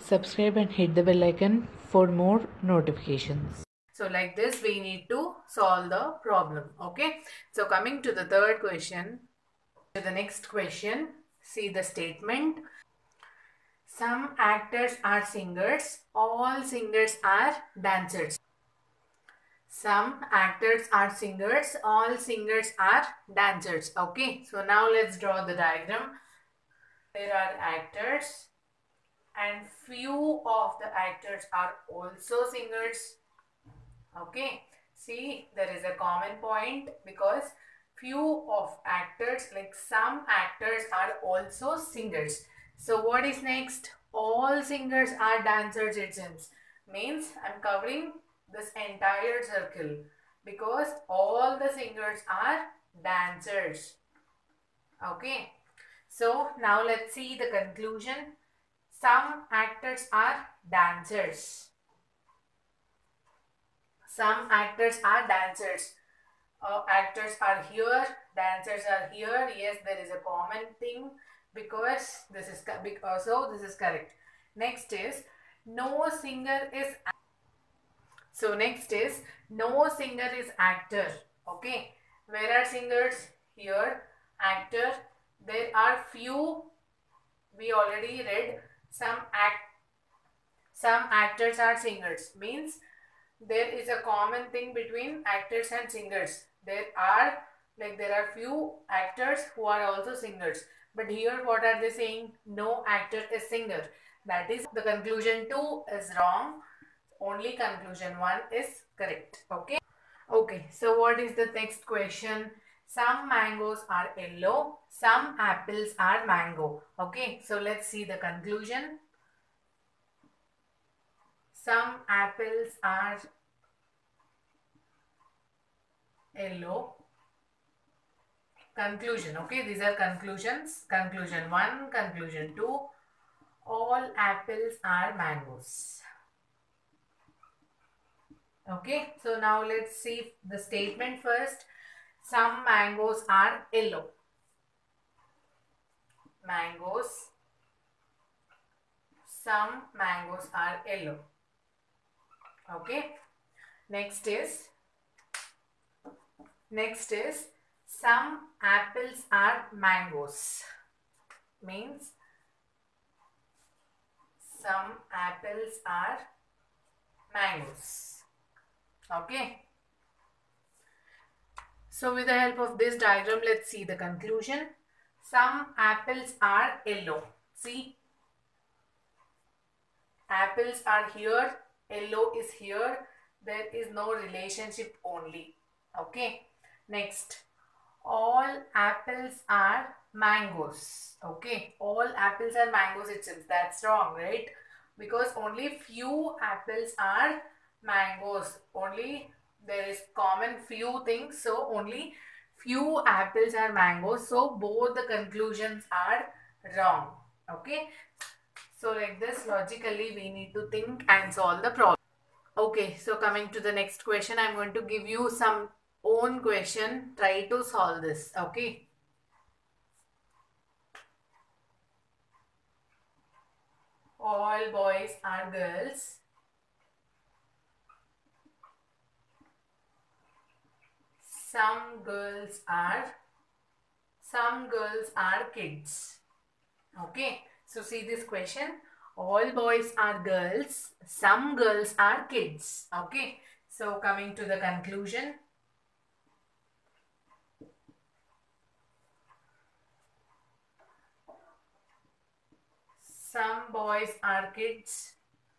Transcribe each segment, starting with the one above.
subscribe and hit the bell icon for more notifications. So like this we need to solve the problem. Okay. So coming to the third question, to the next question, see the statement. Some actors are singers, all singers are dancers. Some actors are singers, all singers are dancers. Okay. So now let's draw the diagram. There are actors and few of the actors are also singers. Okay, see there is a common point because few of actors, like some actors are also singers. So what is next? All singers are dancers, it seems. Means I'm covering this entire circle because all the singers are dancers. Okay, so now let's see the conclusion. Some actors are dancers. Some actors are dancers. Actors are here, dancers are here. Yes, there is a common thing because this is so this is correct. Next is no singer is. So next is no singer is actor. Okay, where are singers? Here, actor. There are few. We already read some actors are singers. Means there is a common thing between actors and singers. There are few actors who are also singers. But here what are they saying? No actor is singer. That is the conclusion 2 is wrong. Only conclusion 1 is correct. Okay. Okay. So what is the next question? Some mangoes are yellow. Some apples are mango. Okay. So let's see the conclusion. Some apples are yellow. Conclusion. Okay, these are conclusions. Conclusion 1, conclusion 2. All apples are mangoes. Okay, so now let's see the statement first. Some mangoes are yellow. Mangoes. Some mangoes are yellow. Okay. Next is some apples are mangoes. Means some apples are mangoes. Okay. So with the help of this diagram, let's see the conclusion. Some apples are yellow. See, apples are here, yellow is here. There is no relationship only. Okay. Next, all apples are mangoes. Okay, all apples are mangoes, it seems. That's wrong, right? Because only few apples are mangoes. Only there is common few things, so only few apples are mangoes. So both the conclusions are wrong. Okay, so like this, logically we need to think and solve the problem. Okay, so coming to the next question, I'm going to give you some own question. Try to solve this. Okay. All boys are girls. Some girls are kids. Okay. So see this question. All boys are girls. Some girls are kids. Okay. So coming to the conclusion. Some boys are kids.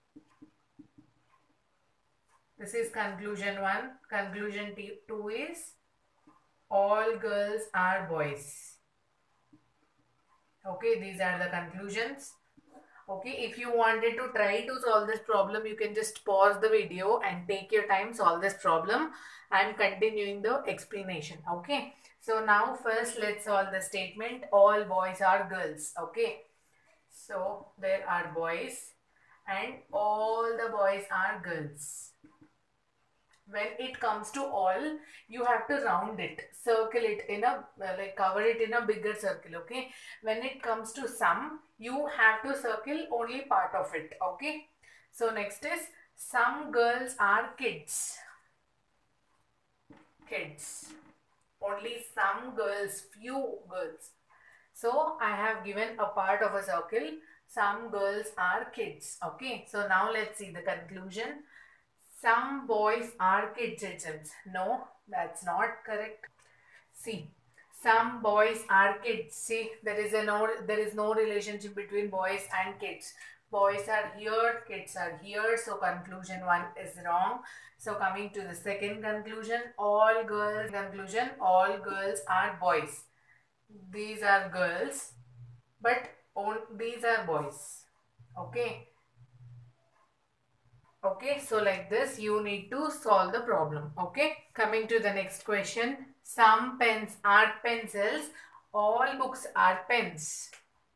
This is conclusion 1. Conclusion 2 is all girls are boys. Okay, these are the conclusions. Okay, if you wanted to try to solve this problem, you can just pause the video and take your time, solve this problem. I am continuing the explanation. Okay, so now first let's solve the statement. All boys are girls. Okay, so there are boys and all the boys are girls. when it comes to all, you have to round it, circle it in a like cover it in a bigger circle. Okay, when it comes to some, you have to circle only part of it. Okay, so next is some girls are kids. Kids, only some girls, few girls. So I have given a part of a circle. Some girls are kids. Okay, so now let's see the conclusion. Some boys are kids, it seems. No, that's not correct. See, some boys are kids. See, there is no relationship between boys and kids. Boys are here, kids are here. So conclusion 1 is wrong. So coming to the second conclusion, all girls are boys. These are girls, but these are boys. Okay. Okay, so like this you need to solve the problem. Okay, coming to the next question. Some pens are pencils, all books are pens.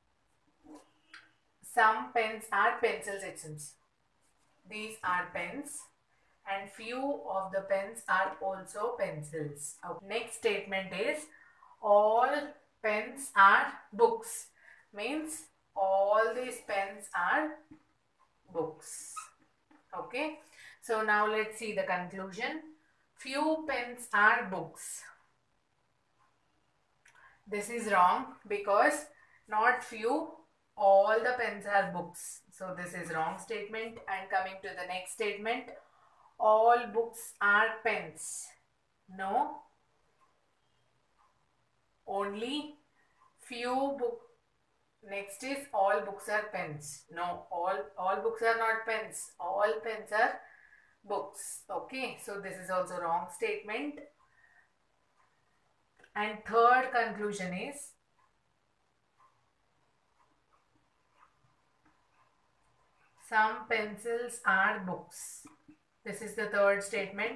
Some pens are pencils, it seems. These are pens and few of the pens are also pencils. Okay. Next statement is all pens are books. Means all these pens are books. Okay, so now let's see the conclusion. Few pens are books. This is wrong because not few, all the pens are books. So this is wrong statement. And coming to the next statement, all books are pens. No, only few books. Next is all books are pens. No, all books are not pens. All pens are books. Okay, so this is also wrong statement. And third conclusion is some pencils are books. This is the third statement.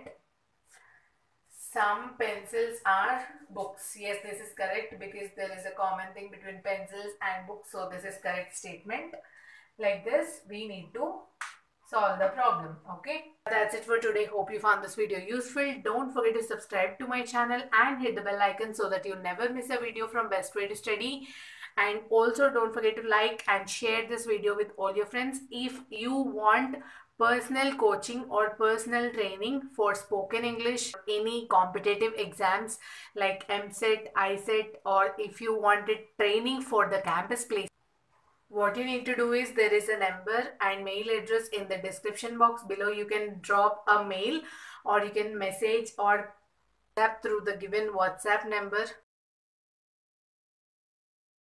Some pencils are books. Yes, this is correct because there is a common thing between pencils and books. So this is correct statement. Like this, we need to solve the problem. Okay, that's it for today. Hope you found this video useful. Don't forget to subscribe to my channel and hit the bell icon so that you never miss a video from Best Way to Study. And also don't forget to like and share this video with all your friends. If you want personal coaching or personal training for spoken English, any competitive exams like MSET, ISET, or if you wanted training for the campus place, what you need to do is there is a number and mail address in the description box below. You can drop a mail or you can message or tap through the given WhatsApp number.